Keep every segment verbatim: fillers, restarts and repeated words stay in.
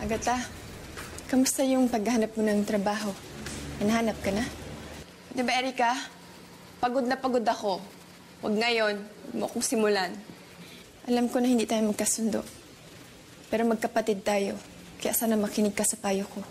Agata, kamusta yung paghahanap mo ng trabaho? Hinahanap ka na? Di ba, Erika? Pagod na pagod ako. Huwag ngayon, huwag mo akong simulan. Alam ko na hindi tayo magkasundo. Pero magkapatid tayo. Kaya sana makinig ka sa payo ko.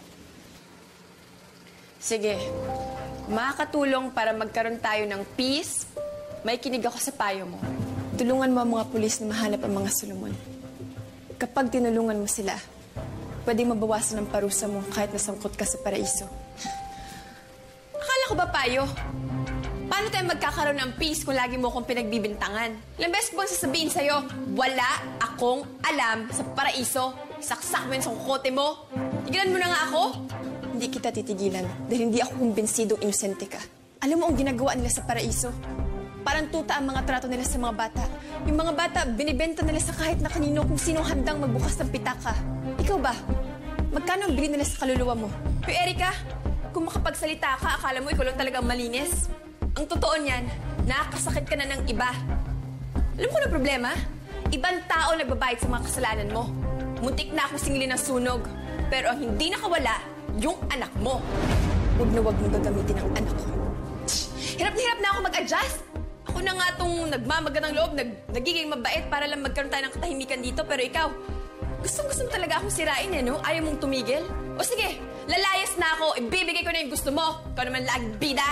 Sige. Makakatulong para magkaroon tayo ng peace. May kinig ako sa payo mo. Tulungan mo ang mga pulis na mahanap ang mga Solomon. Kapag tinulungan mo sila, pwedeng mabawasan ang parusa mo kahit nasangkot ka sa paraiso. Akala ko ba, payo? Paano tayo magkakaroon ng peace kung lagi mo akong pinagbibintangan? Ilang beses ko bang sasabihin sa'yo, wala akong alam sa paraiso. Saksak mo yun sa kukote mo. Tigilan mo na nga ako. Hindi kita titigilan dahil hindi ako kumbinsidong inosente ka. Alam mo ang ginagawa nila sa paraiso? Parang tuta ang mga trato nila sa mga bata. Yung mga bata, binibenta nila sa kahit na kanino kung sinong handang magbukas ng pitaka. Ikaw ba? Magkano ang bili nila sa kaluluwa mo? Pero Erika, kung makapagsalita ka, akala mo ikaw lang talagang malinis? Ang totoo niyan, nakakasakit ka na ng iba. Alam ko na problema? Ibang tao nagbabayad sa mga kasalanan mo. Muntik na akong singilin ng sunog. Pero ang hindi nakawala, yung anak mo. Huwag na huwag mong gagamitin ang anak ko. Hirap na hirap na ako mag-adjust. Ako na nga itong nagmamaga ng loob, nag nagiging mabait para lang magkaroon tayo ng katahimikan dito. Pero ikaw, gustong-gusto mo talaga akong sirain eh, no? Ayaw mong tumigil? O sige, lalayas na ako. Ibibigay ko na yung gusto mo. Ikaw naman laging bida.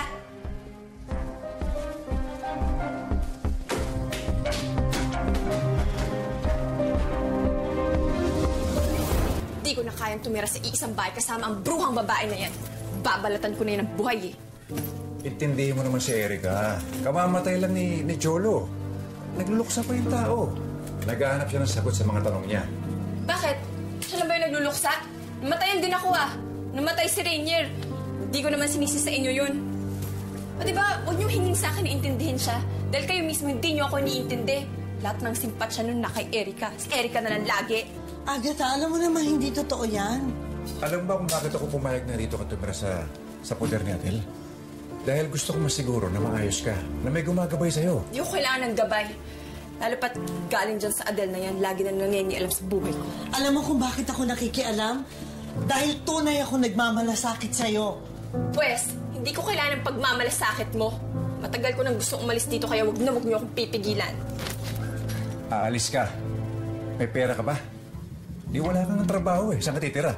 Di ko na kayang tumira sa iisang bahay kasama ang bruhang babae na yan. Babalatan ko na yan ang buhay eh. Intindihin mo naman si Erika. Kamamatay lang ni, ni Cholo. Nagluluksa pa yung tao. Naghahanap siya ng sagot sa mga tanong niya. Bakit? Siya na ba yung nagluluksa? Namatayan din ako ah. Namatay si Rainier. Hindi ko naman sinisi sa inyo yun. O diba, huwag niyong hingin sa akin iintindihin siya. Dahil kayo mismo hindi niyo ako iniintindi. Lahat ng simpat siya nun na kay Erika. Si Erika na lang lagi. Agata, alam mo naman hindi totoo yan. Alam ba kung bakit ako pumayag na rito ka tumira sa, sa poder ni Adel? Dahil gusto ko masiguro na maayos ka, na may gumagabay sa'yo. Hindi ko kailangan ng gabay. Lalo pat galing dyan sa Adel na yan, lagi na nangyayari sa buhay ko. Alam mo kung bakit ako nakikialam? Dahil tunay ako nagmamalasakit sa'yo. Pwes, hindi ko kailangan ng pagmamalasakit mo. Matagal ko nang gusto umalis dito, kaya wag na wag niyo akong pipigilan. Aalis ka. May pera ka ba? Di wala kang ng trabaho eh. Saan ka titira?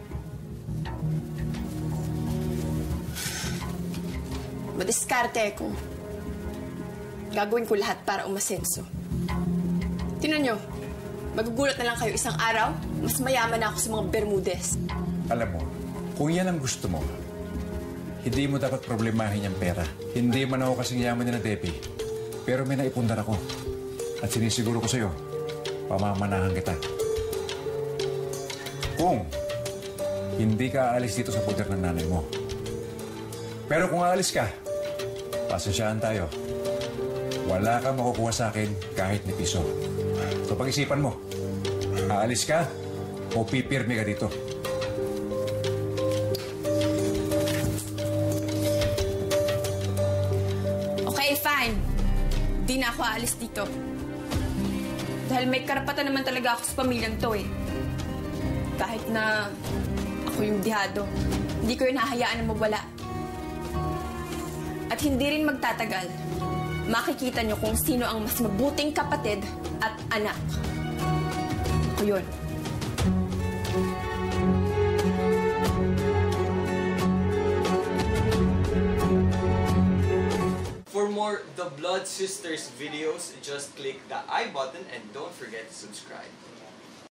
Madiskarte ko. Gagawin ko lahat para umasenso. Tingnan nyo, magugulat na lang kayo isang araw, mas mayaman na ako sa mga Bermudez. Alam mo, kung yan ang gusto mo, hindi mo dapat problemahin yung pera. Hindi man ako kasing yaman ni na Debbie. Pero may naipundar ako. At sinisiguro ko sa'yo, pamamanahan kita. Kung hindi ka aalis dito sa poder ng nanay mo. Pero kung aalis ka, pasensyahan tayo. Wala kang makukuha sa akin kahit ni piso. So pag-isipan mo, aalis ka o pipirmi ka dito. Okay, fine. Di na ako aalis dito. Dahil may karapatan naman talaga ako sa pamilyang to eh. Kahit na ako yung dihado, hindi ko yun hahayaan na mawala. At hindi rin magtatagal, makikita nyo kung sino ang mas mabuting kapatid at anak. Ako yun. For more The Blood Sisters videos, just click the I button and don't forget to subscribe.